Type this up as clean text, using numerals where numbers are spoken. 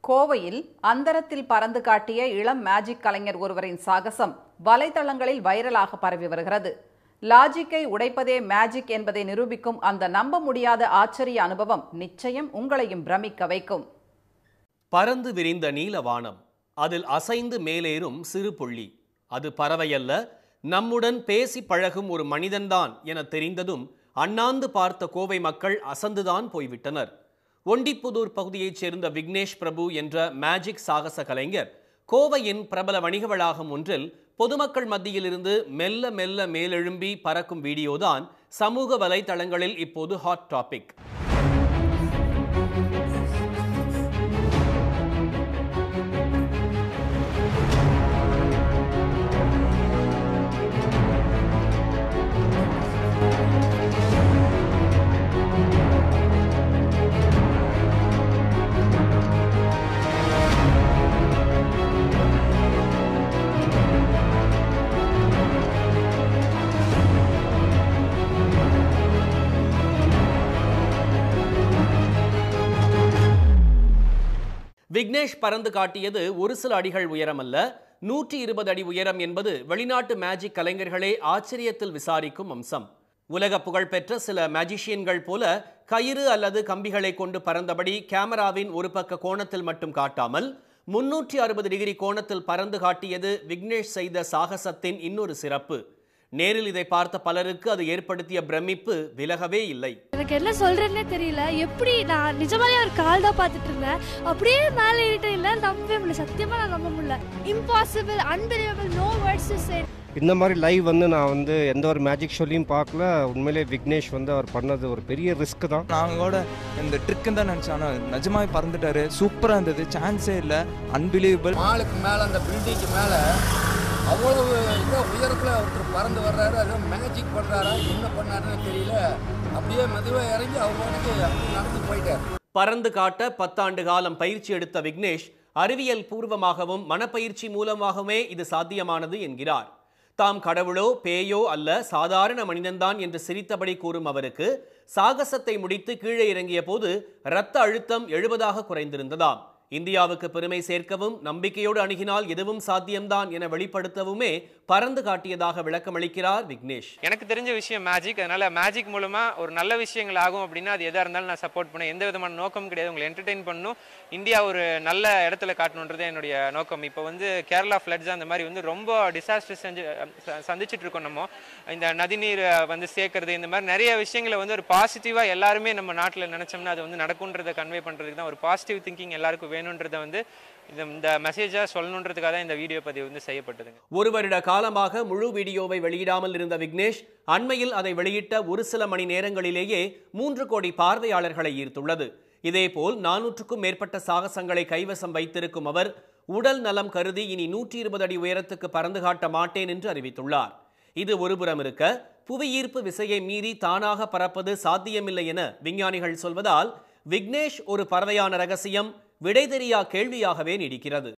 கோவையில் அந்தரத்தில் பறந்து காட்டிய இளம் மேஜிக் கலைஞர் ஒருவரின் சாகசம் வலைதளங்களில் வைரலாக பரவி வருகிறது. லாஜிக்கை உடைப்பதே மேஜிக் என்பதை நிரூபிக்கும் அந்த நம்ப முடியாத ஆச்சரிய அனுபவம் நிச்சயம் உங்களையும் பிரமிக்க வைக்கும். பறந்து விரிந்த நீலவானம், அதில் அசைந்து மேலேறும் சிறு புள்ளி. அது பறவையல்ல, நம்முடன் பேசி பழகும் ஒரு மனிதன்தான் என தெரிந்ததும் அண்ணாந்து பார்த்த கோவை மக்கள் அசந்துதான் போய்விட்டனர். ஒண்டிப்புதூர் பகுதியைச் சேர்ந்த விக்னேஷ் பிரபு என்ற மேஜிக் சாகச கலைஞர் கோவையின் பிரபல வணிக வளாகம் ஒன்றில் பொதுமக்கள் மத்தியிலிருந்து மெல்ல மெல்ல மேலெழும்பி பறக்கும் வீடியோதான் சமூக வலைதளங்களில் இப்போது ஹாட் டாபிக். விக்னேஷ் பறந்து காட்டியது ஒரு சில அடிகள் உயரம் அல்ல, 120 அடி உயரம் என்பது வெளிநாட்டு மேஜிக் கலைஞர்களே ஆச்சரியத்தில் விசாரிக்கும் அம்சம். உலக புகழ்பெற்ற சில மேஜிஷியன்கள் போல கயிறு அல்லது கம்பிகளை கொண்டு பறந்தபடி கேமராவின் ஒரு பக்க கோணத்தில் மட்டும் காட்டாமல் 360 டிகிரி கோணத்தில் பறந்து காட்டியது விக்னேஷ் செய்த சாகசத்தின் இன்னொரு சிறப்பு. நேரில் இதை பார்த்த பலருக்கு அது ஏற்படுத்திய பிரமிப்பு விலகவே இல்லை. எனக்கு என்ன சொல்றேன்னே தெரியல. எப்படி நான் நிஜமாலே ஒரு கால் தான் பார்த்துட்டு இருந்தேன். அப்படியே மேலே ஏறிட்டு இல்லை, நம்பவே முடியல. சத்தியமா நான் நம்ப முடியல. Impossible, unbelievable, no words to say. இந்த மாதிரி லைவ் நான் எந்த ஒரு மேஜிக் ஷோலையும் பார்க்கல. உண்மையிலே விக்னேஷ் அவர் பண்ணது ஒரு பெரிய ரிஸ்க் தான். நாங்கள் கூட இந்த ட்ரிக்குன்னு தான் நினச்சோம், ஆனால் நிஜமாவே பறந்துட்டாரு. சூப்பராக இருந்தது, சான்ஸே இல்லை, அன்பிலீவபிள். மாலுக்கு மேலே அந்த பில்டிங்க்கு மேலே அவ்வளவு உயரத்தில் ஒருத்தர் பறந்து வர்றாரு. அது மேஜிக் பண்ணுறாரா என்ன பண்ணாருன்னு தெரியல. அப்படியே மெதுவாக இறங்கி அவங்களுக்கு நடந்து போயிட்டார். பறந்து காட்ட 10 ஆண்டு காலம் பயிற்சி எடுத்த விக்னேஷ் அறிவியல் பூர்வமாகவும் மனப்பயிற்சி மூலமாகவே இது சாத்தியமானது என்கிறார். தாம் கடவுளோ பேயோ அல்ல, சாதாரண மனிதன்தான் என்று சிரித்தபடி கூறும் அவருக்கு சாகசத்தை முடித்து கீழே இறங்கிய போது இரத்த அழுத்தம் 70ஆக குறைந்திருந்ததாம். இந்தியாவுக்கு பெருமை சேர்க்கவும் நம்பிக்கையோடு அணுகினால் எதுவும் சாத்தியம்தான் என வெளிப்படுத்தவுமே பறந்து காட்டியதாக விளக்கமளிக்கிறார் விக்னேஷ். எனக்கு தெரிஞ்ச விஷயம் மேஜிக். அதனால மேஜிக் மூலமா ஒரு நல்ல விஷயங்கள் ஆகும் அப்படின்னா அது எதா இருந்தாலும் நான் சப்போர்ட் பண்ணேன். எந்த விதமான நோக்கம் கிடையாது. உங்களை என்டர்டெயின் பண்ணணும், இந்தியா ஒரு நல்ல இடத்துல காட்டணுன்றது என்னுடைய நோக்கம். இப்போ கேரளா ஃப்ளட்ஸ் அந்த மாதிரி ரொம்ப டிசாஸ்டர் சந்திச்சுட்டு இருக்கோம். நம்ம இந்த நதிநீர் சேர்க்கறது, இந்த மாதிரி நிறைய விஷயங்களை ஒரு பாசிட்டிவா எல்லாருமே நம்ம நாட்டில் நினைச்சோம்னா அது நடக்கும்ன்றதை கன்வே பண்றதுக்கு தான் ஒரு பாசிட்டிவ் திங்கிங் எல்லாருக்கும் வேணும்ன்றதை இந்த மெசேஜா சொல்லணுன்றதுக்காக தான் இந்த வீடியோ பதிவு செய்யப்பட்டது. ஒரு வருட காலமாக முழு வீடியோவை வெளியிடாமல் இருந்த விக்னேஷ் அண்மையில் அதை வெளியிட்ட ஒரு சில மணி நேரங்களிலேயே 3 கோடி பார்வையாளர்களை ஈர்த்துள்ளது. இதேபோல் 400க்கும் மேற்பட்ட சாகசங்களை கைவசம் வைத்திருக்கும் அவர் உடல் நலம் கருதி இனி 120 அடி உயரத்துக்கு பறந்து காட்ட மாட்டேன் என்று அறிவித்துள்ளார். இது ஒருபுறம் இருக்க, புவியீர்ப்பு விசையை மீறி தானாக பறப்பது சாத்தியமில்லை என விஞ்ஞானிகள் சொல்வதால் விக்னேஷ் ஒரு பறவையான ரகசியம் விடை தெரியா கேள்வியாகவே நீடிக்கிறது.